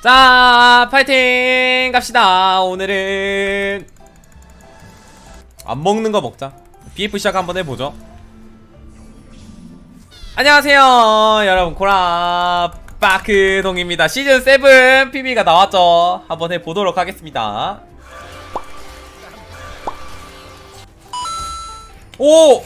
자, 파이팅 갑시다. 오늘은 안 먹는 거 먹자. BF 시작 한번 해보죠. 안녕하세요 여러분, 고라파크동입니다. 시즌 7 PB가 나왔죠. 한번 해보도록 하겠습니다. 오!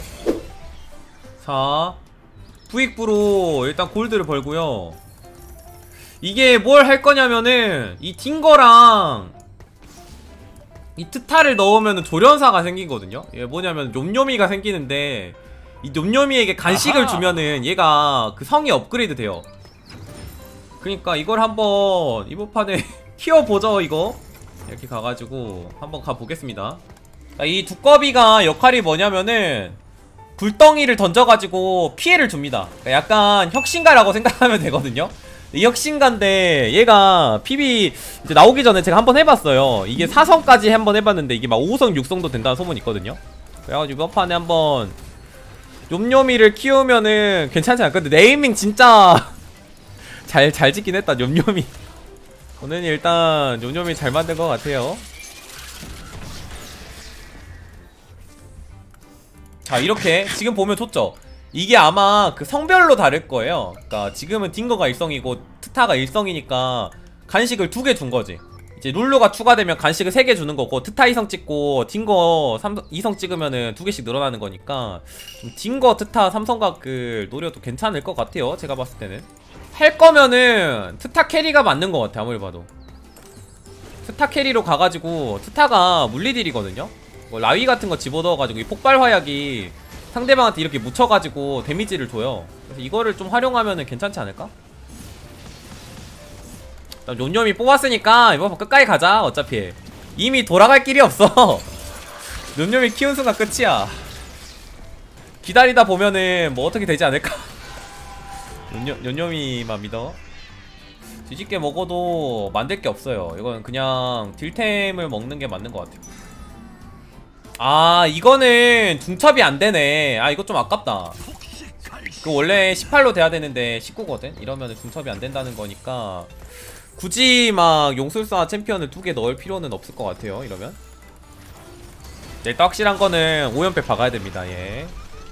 자, 부익부로 일단 골드를 벌고요. 이게 뭘 할 거냐면은 이 딩거랑 이 트타를 넣으면은 조련사가 생기거든요. 얘 뭐냐면 뇸뇸이가 생기는데, 이 뇸뇸이에게 간식을 주면은 얘가 그 성이 업그레이드 돼요. 그러니까 이걸 한번 이번 판에 키워보죠. 이거 이렇게 가가지고 한번 가보겠습니다. 이 두꺼비가 역할이 뭐냐면은 굴덩이를 던져가지고 피해를 줍니다. 그러니까 약간 혁신가라고 생각하면 되거든요. 이 혁신가인데 얘가 PB 이제 나오기 전에 제가 한번 해봤어요. 이게 4성까지 한번 해봤는데 이게 막 5성 6성도 된다는 소문이 있거든요. 그래가지고 이번 판에 한번 뇸뇸이를 키우면은 괜찮지 않을까? 근데 네이밍 진짜 잘 짓긴 했다. 뇸뇸이 오늘 일단 뇸뇸이 잘 만든 것 같아요. 자, 이렇게 지금 보면 좋죠? 이게 아마 그 성별로 다를 거예요. 그러니까 지금은 딩거가 1성이고 트타가 1성이니까 간식을 2개 준 거지. 이제 룰루가 추가되면 간식을 3개 주는 거고, 트타 2성 찍고 딩거 2성 찍으면은 2개씩 늘어나는 거니까 좀 딩거, 트타, 3성각을 노려도 괜찮을 것 같아요. 제가 봤을 때는 할 거면은 트타 캐리가 맞는 것 같아. 아무리 봐도 트타 캐리로 가가지고, 트타가 물리딜이거든요. 뭐 라위 같은 거 집어넣어가지고 이 폭발 화약이 상대방한테 이렇게 묻혀가지고 데미지를 줘요. 그래서 이거를 좀 활용하면은 괜찮지 않을까? 뇸뇸이 뽑았으니까 이번 판 끝까지 가자. 어차피 이미 돌아갈 길이 없어. 뇸뇸이 키운 순간 끝이야. 기다리다 보면은 뭐 어떻게 되지 않을까? 뇸뇸이만 믿어. 뒤집게 먹어도 만들 게 없어요. 이건 그냥 딜템을 먹는 게 맞는 것 같아요. 아, 이거는 중첩이 안 되네. 아, 이거 좀 아깝다. 그 원래 18로 돼야 되는데 19거든? 이러면 중첩이 안 된다는 거니까 굳이 막 용술사 챔피언을 2개 넣을 필요는 없을 것 같아요. 이러면 일단 확실한 거는 5연패 박아야 됩니다. 예.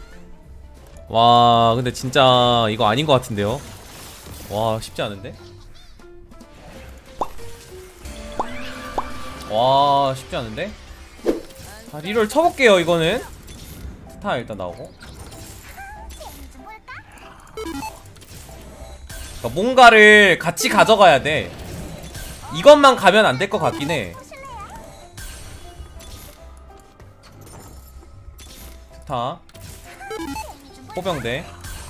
와, 근데 진짜 이거 아닌 것 같은데요. 와, 쉽지 않은데? 와, 쉽지 않은데? 자, 리롤 쳐볼게요. 이거는 스타 일단 나오고, 그러니까 뭔가를 같이 가져가야 돼. 이것만 가면 안 될 것 같긴 해. 스타 호병대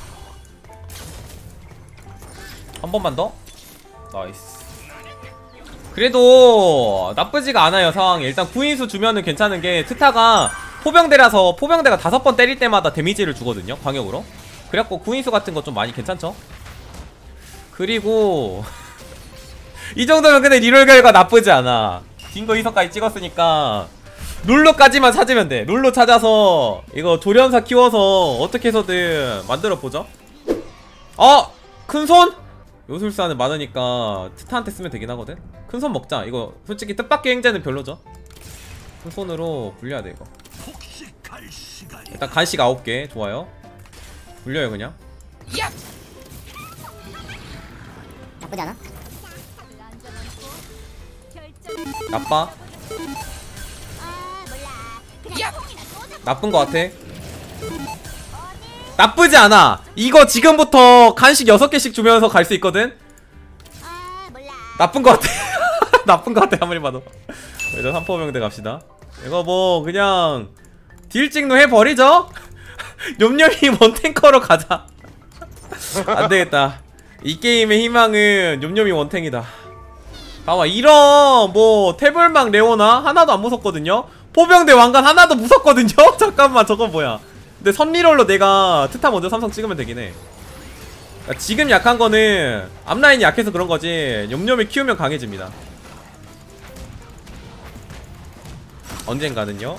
한 번만 더. 나이스. 그래도 나쁘지가 않아요. 상황이 일단 구인수 주면은 괜찮은 게, 트타가 포병대라서 포병대가 5번 때릴 때마다 데미지를 주거든요, 광역으로. 그래갖고 구인수 같은 거 좀 많이 괜찮죠. 그리고 이 정도면 근데 리롤 결과 나쁘지 않아. 딩거 2성까지 찍었으니까 룰루까지만 찾으면 돼. 룰루 찾아서 이거 조련사 키워서 어떻게 해서든 만들어보죠. 큰손? 요술사는 많으니까 트타한테 쓰면 되긴 하거든. 큰손 먹자. 이거 솔직히 뜻밖의 행제는 별로죠. 큰손으로 굴려야 돼. 이거 일단 간식 9개 좋아요. 굴려요 그냥. 나쁘지 않아? 나빠? 나쁜 거 같아. 나쁘지 않아. 이거 지금부터 간식 6개씩 주면서 갈 수 있거든. 나쁜 거 같아. 나쁜 거 같아 아무리 봐도. 일단 3포병대 갑시다. 이거 뭐 그냥 딜찍노 해버리죠? 뇸뇸이 원탱커로 가자. 안되겠다. 이 게임의 희망은 뇸뇸이 원탱이다. 봐봐, 이런 뭐 태블망 레오나 하나도 안 무섭거든요. 포병대 왕관 하나도 무섭거든요. 잠깐만, 저건 뭐야. 근데 선리롤로 내가 트타 먼저 3성 찍으면 되긴 해. 그러니까 지금 약한 거는 앞라인이 약해서 그런 거지, 뇸뇸이 키우면 강해집니다. 언젠가는요.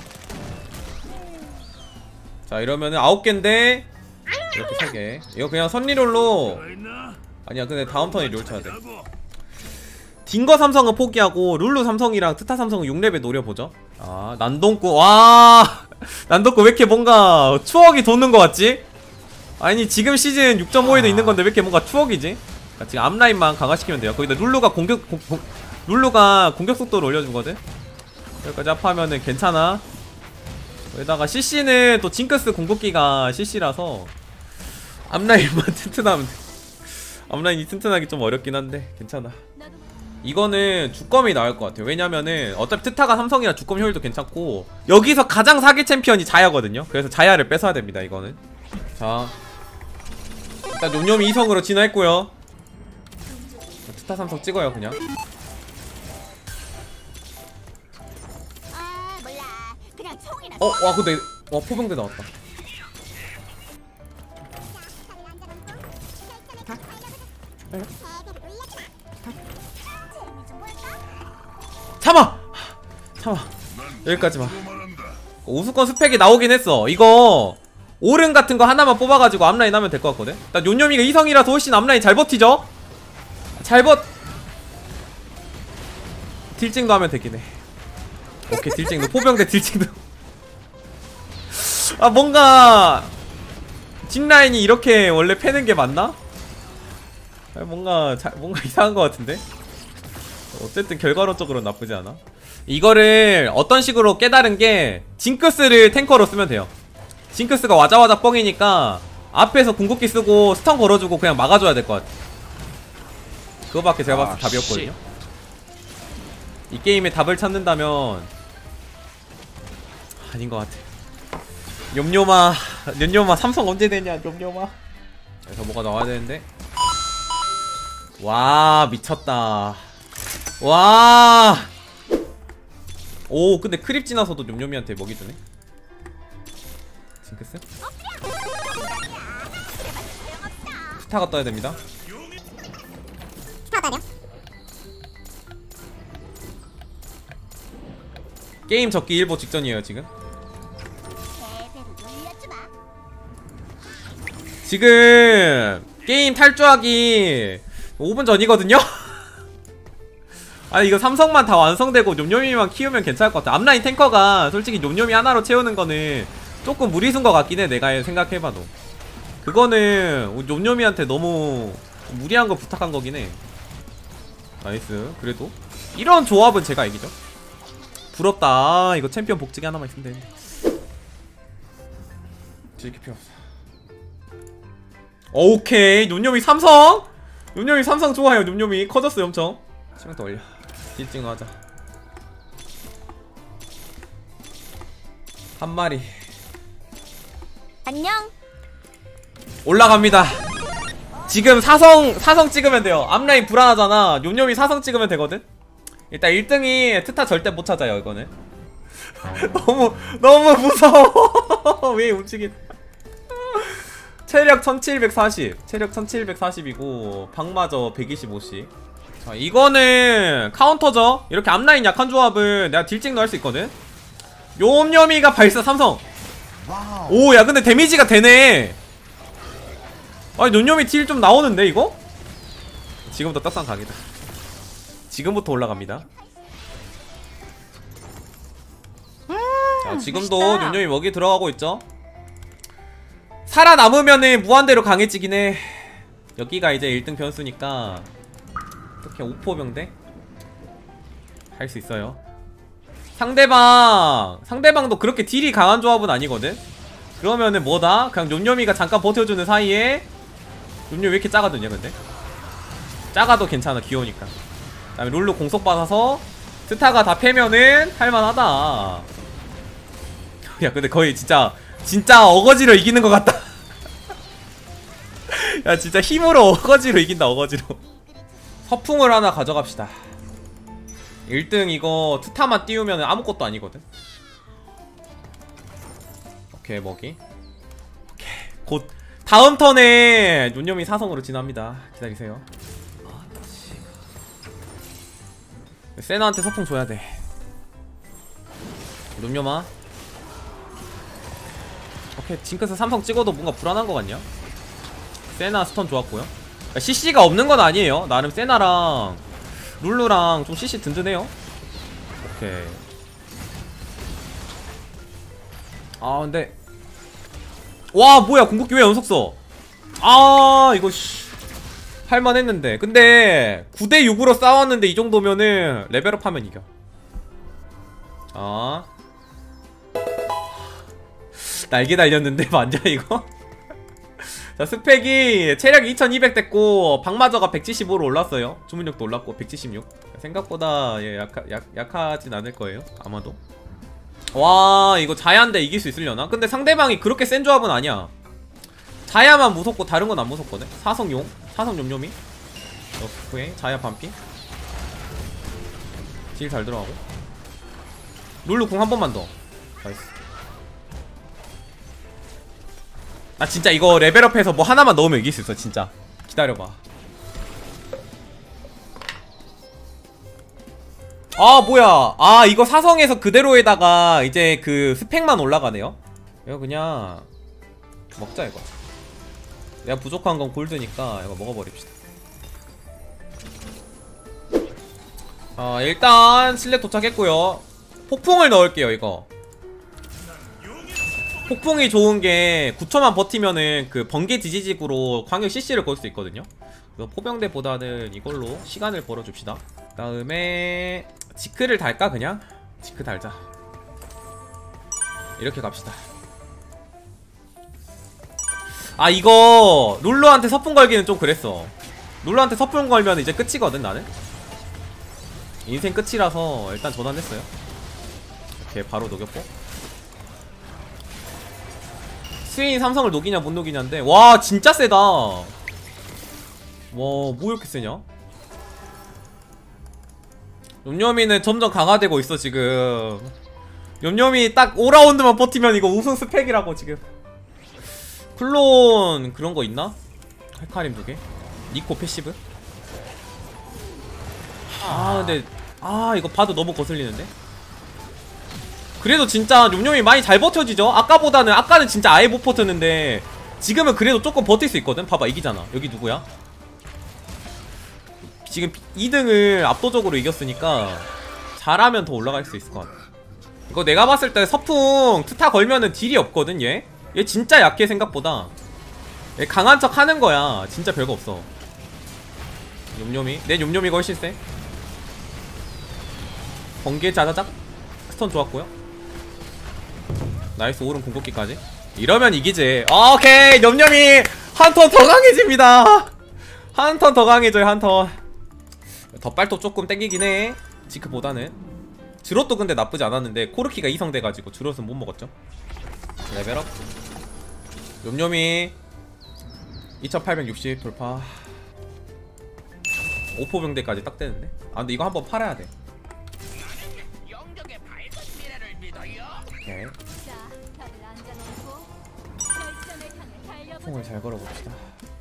자, 이러면은 9개인데 이렇게 3개. 이거 그냥 선리롤로. 아니야, 근데 다음 턴에 롤 쳐야 돼. 딩거 삼성은 포기하고 룰루 삼성이랑 트타 삼성은 6레벨 노려보죠. 아 난동꾼 와 난동꾼 왜 이렇게 뭔가 추억이 돋는 것 같지? 아니 지금 시즌 6.5에도 있는 건데 왜 이렇게 뭔가 추억이지? 그러니까 지금 앞라인만 강화시키면 돼요. 거기다 룰루가 룰루가 공격 속도를 올려주거든. 여기까지 합하면은 괜찮아. 여기다가 CC는 또 징크스 궁극기가 CC라서 앞라인만 튼튼하면 돼. 앞라인이 튼튼하기 좀 어렵긴 한데 괜찮아. 이거는 주검이 나을 것 같아요. 왜냐면은 어차피 트타가 삼성이라 주검 효율도 괜찮고 여기서 가장 사기 챔피언이 자야거든요. 그래서 자야를 뺏어야 됩니다. 이거는. 자 일단 용념이 2성으로 진화했고요. 트타 삼성 찍어요 그냥. 와 근데 와 포병대 나왔다. 참아! 참아 여기까지만. 우수권 스펙이 나오긴 했어. 이거 오른 같은 거 하나만 뽑아가지고 앞라인 하면 될 것 같거든. 일단 요념이가 2성이라서 훨씬 앞라인 잘 버티죠? 딜찍도 하면 되긴 해. 오케이 딜찍도 포병대 딜찍도 아 뭔가 뒷라인이 이렇게 원래 패는 게 맞나? 뭔가 이상한 것 같은데? 어쨌든 결과론적으로는 나쁘지 않아. 이거를 어떤 식으로 깨달은 게 징크스를 탱커로 쓰면 돼요. 징크스가 와자와자 뻥이니까 앞에서 궁극기 쓰고 스턴 걸어주고 그냥 막아줘야 될 것 같아. 그거밖에 제가 봤을 때 답이었거든요. 이 게임에 답을 찾는다면 아닌 것 같아. 념념아 삼성 언제 되냐 념념아. 그래서 뭐가 나와야 되는데. 와 미쳤다. 와. 오 근데 크립 지나서도 념념이한테 먹이 주네. 징크스? 스타가 떠야 됩니다. 스타 떠야 돼요? 게임 접기 일보 직전이에요 지금. 지금 게임 탈주하기 5분 전이거든요? 아니 이거 삼성만 다 완성되고 뇸뇸이만 키우면 괜찮을 것 같아. 앞라인 탱커가 솔직히 뇸뇸이 하나로 채우는 거는 조금 무리순 것 같긴 해. 내가 생각해봐도 그거는 뇸뇸이한테 너무 무리한 거 부탁한 거긴 해. 나이스. 그래도 이런 조합은 제가 이기죠. 부럽다. 이거 챔피언 복지기 하나만 있으면 되는데. 이렇게 필요 없어. 오케이 뇸뇸이 삼성. 뇸뇸이 삼성 좋아요. 뇸뇸이 커졌어요 엄청. 시간 더 올려. 딜징 하자. 한 마리 안녕. 올라갑니다. 지금 사성 찍으면 돼요. 앞라인 불안하잖아. 뇸뇸이 사성 찍으면 되거든. 일단 1등이 트타 절대 못 찾아요 이거는. 너무 무서워. 왜 움직이. 체력 1740 체력 1740이고 방마저 125씩. 자 이거는 카운터죠. 이렇게 앞라인 약한 조합을 내가 딜찍도 할 수 있거든. 뇸뇸이가 발사 삼성. 오 야 근데 데미지가 되네. 아니 뇸뇸이 딜 좀 나오는데 이거? 지금부터 떡상 각이다. 지금부터 올라갑니다. 자 지금도 뇸뇸이 먹이 들어가고 있죠. 살아남으면은 무한대로 강해지긴 해. 여기가 이제 1등 변수니까 어떻게 5포병대? 할 수 있어요. 상대방도 그렇게 딜이 강한 조합은 아니거든. 그러면은 뭐다? 그냥 뇸뇸이가 잠깐 버텨주는 사이에. 뇸뇸 왜 이렇게 작아졌냐 근데? 작아도 괜찮아 귀여우니까. 그 다음에 룰루 공속 받아서 스타가 다 패면은 할만하다. 야 근데 거의 진짜 어거지로 이기는 것 같다. 야 진짜 힘으로 어거지로 이긴다. 어거지로. 서풍을 하나 가져갑시다. 1등 이거 투타만 띄우면 아무것도 아니거든. 오케이 먹이. 오케이 곧 다음 턴에 뇸뇸이 사성으로 진화합니다. 기다리세요. 세나한테 서풍 줘야 돼. 뇸뇸아. 오케이 징크스 삼성 찍어도 뭔가 불안한 거 같냐? 세나 스턴 좋았고요. 그러니까 CC가 없는 건 아니에요. 나름 세나랑 룰루랑 좀 CC 든든해요. 오케이. 아 근데 와 뭐야 궁극기 왜 연속 써? 아 이거 할만했는데. 근데 9대6으로 싸웠는데 이 정도면은 레벨업 하면 이겨. 아 날개 달렸는데 맞냐 이거? 자 스펙이 체력 2200 됐고 방마저가 175로 올랐어요. 주문력도 올랐고 176. 생각보다 예, 약하진 않을 거예요 아마도. 와 이거 자야인데 이길 수 있으려나? 근데 상대방이 그렇게 센 조합은 아니야. 자야만 무섭고 다른 건 안 무섭거든. 사성용 사성 욤욤이 오케이. 자야 반피 딜 잘 들어가고. 룰루 궁 한 번만 더. 나이스. 나 진짜 이거 레벨업해서 뭐 하나만 넣으면 이길 수 있어 진짜. 기다려봐. 아 뭐야. 아 이거 사성에서 그대로에다가 이제 그 스펙만 올라가네요. 이거 그냥 먹자 이거. 내가 부족한 건 골드니까 이거 먹어버립시다. 일단 슬랩 도착했고요. 폭풍을 넣을게요 이거. 폭풍이 좋은게 9초만 버티면은 그 번개 지지직으로 광역 CC를 걸 수 있거든요. 그래서 포병대보다는 이걸로 시간을 벌어줍시다. 그 다음에 지크를 달까 그냥? 지크 달자. 이렇게 갑시다. 아 이거 룰루한테 서풍 걸기는 좀 그랬어. 룰루한테 서풍 걸면 이제 끝이거든 나는. 인생 끝이라서 일단 전환했어요. 이렇게 바로 녹였고. 스웨인 삼성을 녹이냐 못 녹이냐인데 와 진짜 세다. 와 뭐 이렇게 세냐. 욤욤이는 점점 강화되고 있어 지금. 욤욤이 딱 5라운드만 버티면 이거 우승 스펙이라고 지금. 클론 그런거 있나? 헤카림 2개 니코 패시브. 아 근데 아 이거 봐도 너무 거슬리는데. 그래도 진짜 욤욤이 많이 잘 버텨지죠? 아까는 진짜 아예 못 버텼는데 지금은 그래도 조금 버틸 수 있거든? 봐봐 이기잖아. 여기 누구야? 지금 2등을 압도적으로 이겼으니까 잘하면 더 올라갈 수 있을 것 같아. 이거 내가 봤을 때 서풍 트타 걸면은 딜이 없거든 얘? 얘 진짜 약해 생각보다. 얘 강한 척 하는 거야. 진짜 별거 없어. 욤욤이 내 욤욤이가 훨씬 세. 번개 자자작 스턴 좋았고요. 나이스. 오른 궁극기까지. 이러면 이기지. 오케이 욤욤이 한 턴 더 강해집니다. 한 턴 더 강해져요. 한 턴. 덧발도 조금 땡기긴 해 지크보다는. 드롯도 근데 나쁘지 않았는데 코르키가 이성돼가지고 드롯은 못 먹었죠. 레벨업. 욤욤이 2860 돌파. 5포병대까지 딱 되는데. 아 근데 이거 한번 팔아야 돼. 오케이. 서풍을 잘 걸어봅시다.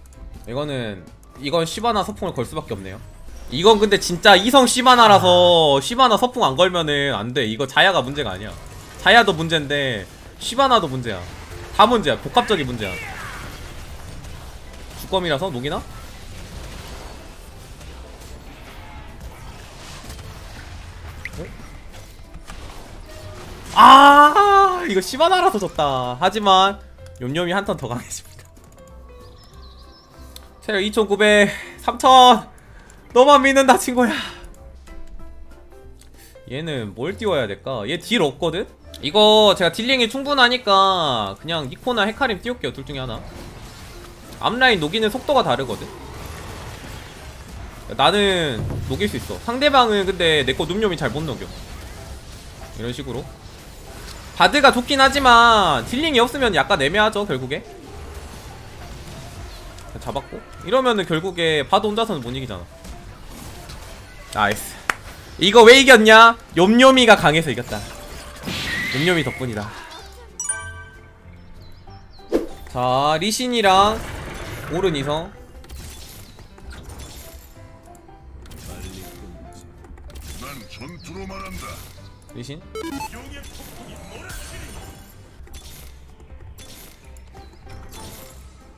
이건 시바나 서풍을 걸 수밖에 없네요. 이건 근데 진짜 이성 시바나라서 시바나 서풍 안 걸면은 안돼. 이거 자야가 문제가 아니야. 자야도 문제인데 시바나도 문제야. 다 문제야. 복합적인 문제야. 주검이라서 녹이나? 아 이거 시바나라서 졌다. 하지만 욤욤이 한 턴 더 강해집니다. 체력 2900 3000 너만 믿는다 친구야. 얘는 뭘 띄워야 될까? 얘 딜 없거든? 이거 제가 딜링이 충분하니까 그냥 니코나 헤카림 띄울게요. 둘 중에 하나. 앞라인 녹이는 속도가 다르거든. 나는 녹일 수 있어. 상대방은 근데 내거 눔뇽이 잘 못 녹여. 이런 식으로 바드가 좋긴 하지만 딜링이 없으면 약간 애매하죠 결국에. 잡았고 이러면은 결국에 바드 혼자서는 못 이기잖아. 나이스. 이거 왜 이겼냐? 욤욤이가 강해서 이겼다. 욤욤이 덕분이다. 자 리신이랑 오른 이성. 리신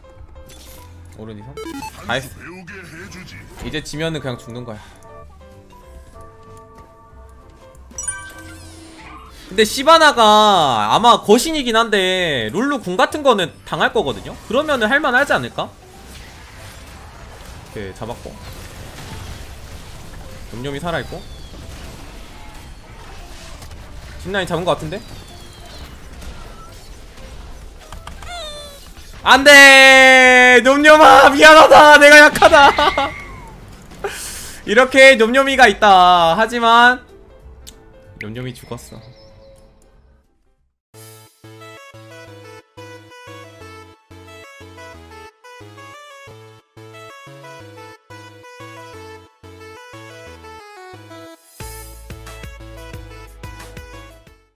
오른 이성. 나이스. 이제 지면은 그냥 죽는 거야. 근데 시바나가 아마 거신이긴 한데 룰루 궁 같은 거는 당할 거거든요? 그러면은 할만하지 않을까? 오케이, 잡았고. 놈놈이 살아있고. 짚라인 잡은 거 같은데? 안돼! 놈놈아 미안하다, 내가 약하다. 이렇게 놈놈이가 있다. 하지만 놈놈이 죽었어.